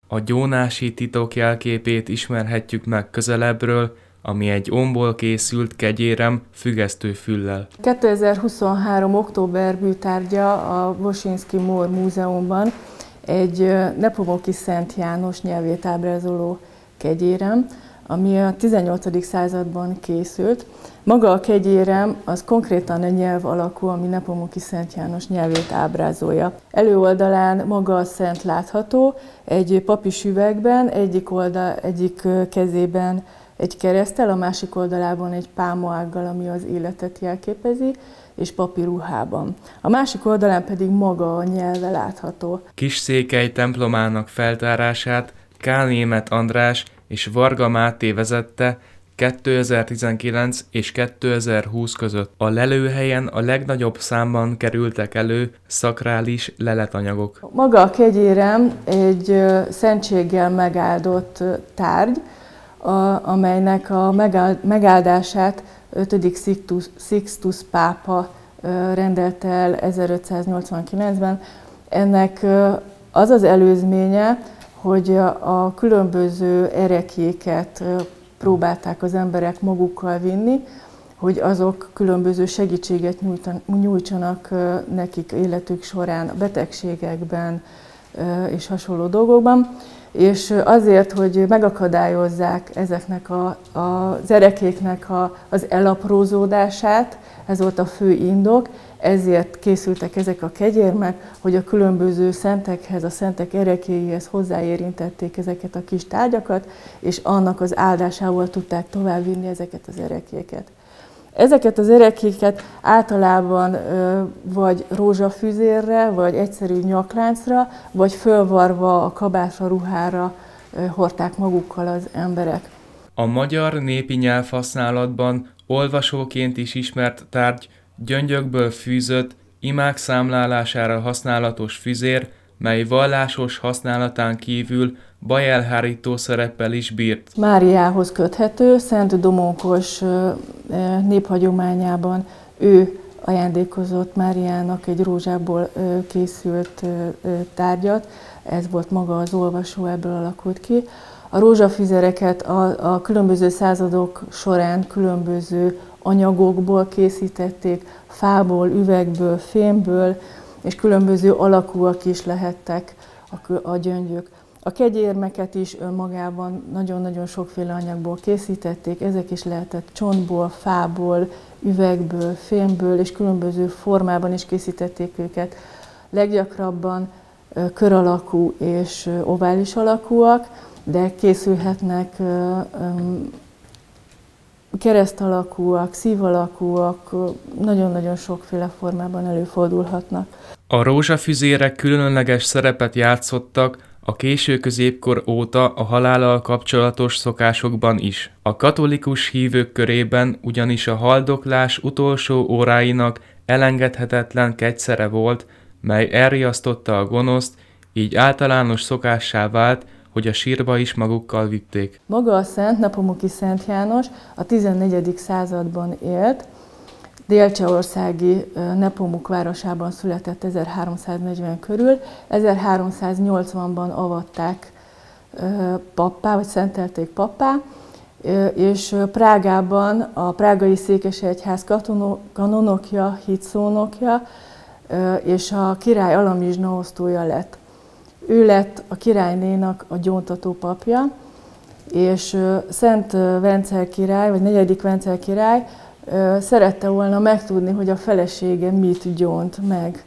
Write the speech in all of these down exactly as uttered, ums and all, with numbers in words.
A gyónási titok jelképét ismerhetjük meg közelebbről, ami egy ómból készült kegyérem függesztő füllel. kétezer-huszonhárom. október bűtárgya a Woszyński Mor Múzeumban egy Nepomuki Szent János nyelvét ábrázoló kegyérem, ami a tizennyolcadik században készült. Maga a kegyérem az konkrétan egy nyelv alakú, ami Nepomuki Szent János nyelvét ábrázolja. Előoldalán maga a szent látható, egy papis üvegben, egyik, oldal, egyik kezében egy kereszttel, a másik oldalában egy pálmaággal, ami az életet jelképezi, és papi ruhában. A másik oldalán pedig maga a nyelve látható. Kisszékely templomának feltárását K. Németh András és Varga Máté vezette kétezer-tizenkilenc és kétezer-húsz között. A lelőhelyen a legnagyobb számban kerültek elő szakrális leletanyagok. Maga a kegyérem egy szentséggel megáldott tárgy, a, amelynek a megáldását ötödik Sixtus, Sixtus pápa rendelte el ezerötszáznyolcvankilencben. Ennek az az előzménye, hogy a különböző ereklyéket próbálták az emberek magukkal vinni, hogy azok különböző segítséget nyújtsanak nekik életük során, a betegségekben és hasonló dolgokban. És azért, hogy megakadályozzák ezeknek a, az ereklyéknek a, az elaprózódását, ez volt a fő indok, ezért készültek ezek a kegyérmek, hogy a különböző szentekhez, a szentek ereklyéihez hozzáérintették ezeket a kis tárgyakat, és annak az áldásával tudták továbbvinni ezeket az ereklyéket. Ezeket az ereklyéket általában ö, vagy rózsafüzérre, vagy egyszerű nyakláncra, vagy fölvarva a kabátra, ruhára ö, hordták magukkal az emberek. A magyar népi nyelvhasználatban olvasóként is ismert tárgy gyöngyökből fűzött, imák számlálására használatos füzér, mely vallásos használatán kívül bajelhárító szereppel is bírt. Máriához köthető, Szent Domókos néphagyományában ő ajándékozott Máriának egy rózsából készült tárgyat, ez volt maga az olvasó, ebből alakult ki. A rózsafüzereket a, a különböző századok során különböző anyagokból készítették, fából, üvegből, fémből, és különböző alakúak is lehettek a, a gyöngyök. A kegyérmeket is önmagában nagyon-nagyon sokféle anyagból készítették, ezek is lehetett csontból, fából, üvegből, fémből, és különböző formában is készítették őket. Leggyakrabban kör alakú és ovális alakúak, de készülhetnek kereszt alakúak, szív alakúak, nagyon-nagyon sokféle formában előfordulhatnak. A rózsafüzérek különleges szerepet játszottak a késő középkor óta a halállal kapcsolatos szokásokban is. A katolikus hívők körében ugyanis a haldoklás utolsó óráinak elengedhetetlen kegyszere volt, mely elriasztotta a gonoszt, így általános szokássá vált, hogy a sírba is magukkal vitték. Maga a szent, Nepomuki Szent János a tizennegyedik században élt, Dél-Csehországi Nepomuk városában született ezerháromszáznegyven körül, ezerháromszáznyolcvanban avatták pappá, vagy szentelték pappá, és Prágában a prágai székesegyház kanonokja, hitszónokja és a király alamizsna osztója lett. Ő lett a királynénak a gyóntató papja, és Szent Vencel király, vagy negyedik Vencel király szerette volna megtudni, hogy a felesége mit gyónt meg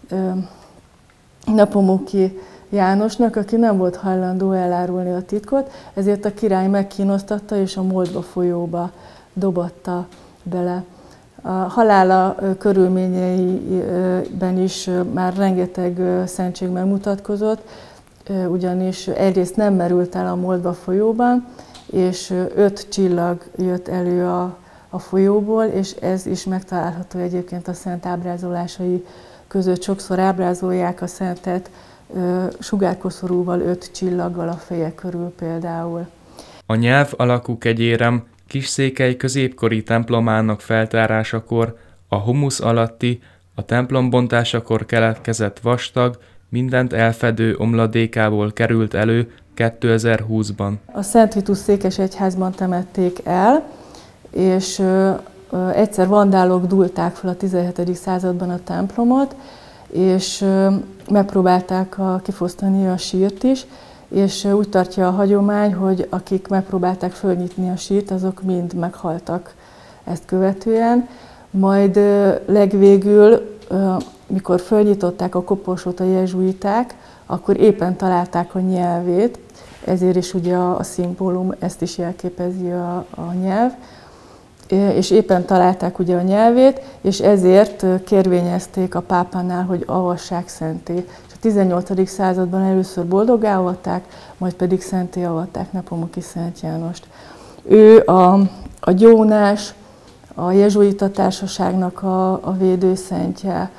Nepomuki Jánosnak, aki nem volt hajlandó elárulni a titkot, ezért a király megkínoztatta és a Moldva folyóba dobatta bele. A halála körülményeiben is már rengeteg szentség megmutatkozott, ugyanis egyrészt nem merült el a Moldva folyóban, és öt csillag jött elő a, a folyóból, és ez is megtalálható egyébként a szent ábrázolásai között. Sokszor ábrázolják a szentet sugárkoszorúval, öt csillaggal a feje körül például. A nyelv alakú kegyérem Kisszékely középkori templomának feltárásakor a humusz alatti, a templom bontásakor keletkezett vastag, mindent elfedő omladékából került elő kétezer-húszban. A Szent Vitus székesegyházban temették el, és ö, ö, egyszer vandálok dúlták fel a tizenhetedik században a templomot, és ö, megpróbálták a, kifosztani a sírt is, és úgy tartja a hagyomány, hogy akik megpróbálták fölnyitni a sírt, azok mind meghaltak ezt követően. Majd legvégül, mikor fölnyitották a koporsót a jezsuiták, akkor éppen találták a nyelvét, ezért is ugye a szimbólum ezt is jelképezi a, a nyelv, és éppen találták ugye a nyelvét, és ezért kérvényezték a pápánál, hogy avassák szenté. A tizennyolcadik században először boldoggá avatták, majd pedig szenté avatták Nepomuki Szent Jánost. Ő a, a gyónás, a jezsuita társaságnak a, a védőszentje,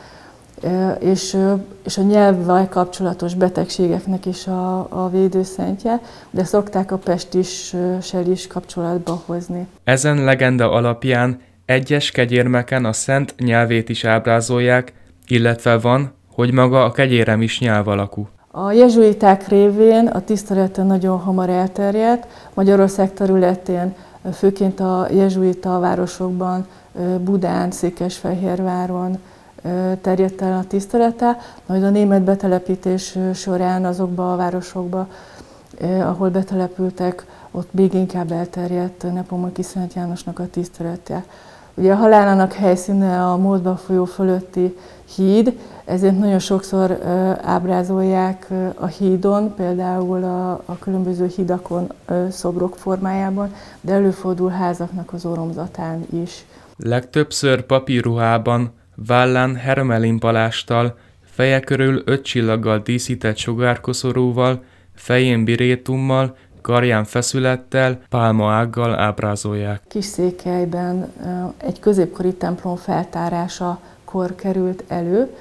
és, és a nyelvvel kapcsolatos betegségeknek is a, a védőszentje, de szokták a pestissel is kapcsolatba hozni. Ezen legenda alapján egyes kegyérmeken a szent nyelvét is ábrázolják, illetve van, hogy maga a kegyérem is nyelv alakú. A jezsuiták révén a tisztelete nagyon hamar elterjedt. Magyarország területén, főként a jezsuita városokban, Budán, Székesfehérváron terjedt el a tisztelete, majd a német betelepítés során azokba a városokba, ahol betelepültek, ott még inkább elterjedt Nepomuki Szent Jánosnak a tisztelete. Ugye a halálának helyszíne a Moldva folyó fölötti híd, ezért nagyon sokszor ábrázolják a hídon, például a, a különböző hídakon szobrok formájában, de előfordul házaknak az oromzatán is. Legtöbbször papírruhában, vállán hermelinpalástal, feje körül öt csillaggal díszített sugárkoszorúval, fején birétummal, karján feszülettel, pálmaággal ábrázolják. Kisszékelyben egy középkori templom feltárásakor került elő.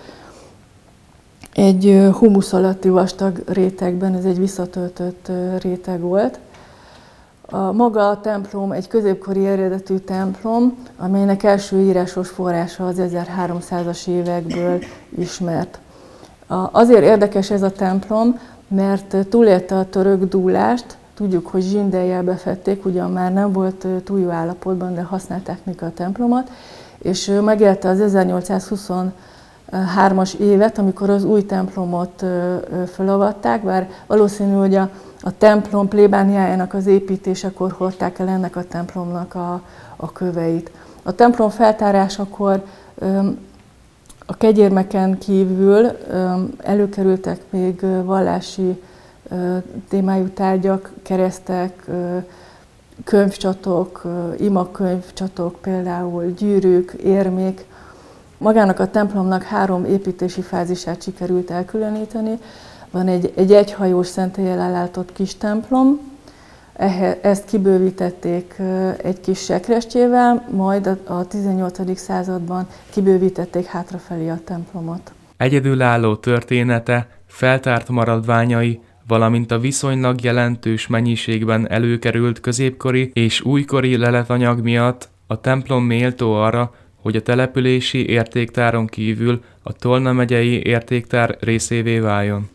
Egy humusz alatti vastag rétegben, ez egy visszatöltött réteg volt. A maga a templom egy középkori eredetű templom, amelynek első írásos forrása az ezerháromszázas évekből ismert. Azért érdekes ez a templom, mert túlélte a török dúlást. Tudjuk, hogy zsindellyel befedték, ugyan már nem volt túl jó állapotban, de használták még a templomot, és megélte az ezernyolcszázhuszonhármas évet, amikor az új templomot felavatták, bár valószínű, hogy a, a templom plébániájának az építésekor hordták el ennek a templomnak a, a köveit. A templom feltárásakor a kegyérmeken kívül előkerültek még vallási témájú tárgyak, keresztek, könyvcsatok, imakönyvcsatok, például gyűrűk, érmék. Magának a templomnak három építési fázisát sikerült elkülöníteni. Van egy, egy egyhajós szentéllyel ellátott kis templom, ezt kibővítették egy kis sekrestyével, majd a tizennyolcadik században kibővítették hátrafelé a templomot. Egyedülálló története, feltárt maradványai, valamint a viszonylag jelentős mennyiségben előkerült középkori és újkori leletanyag miatt a templom méltó arra, hogy a települési értéktáron kívül a Tolna megyei értéktár részévé váljon.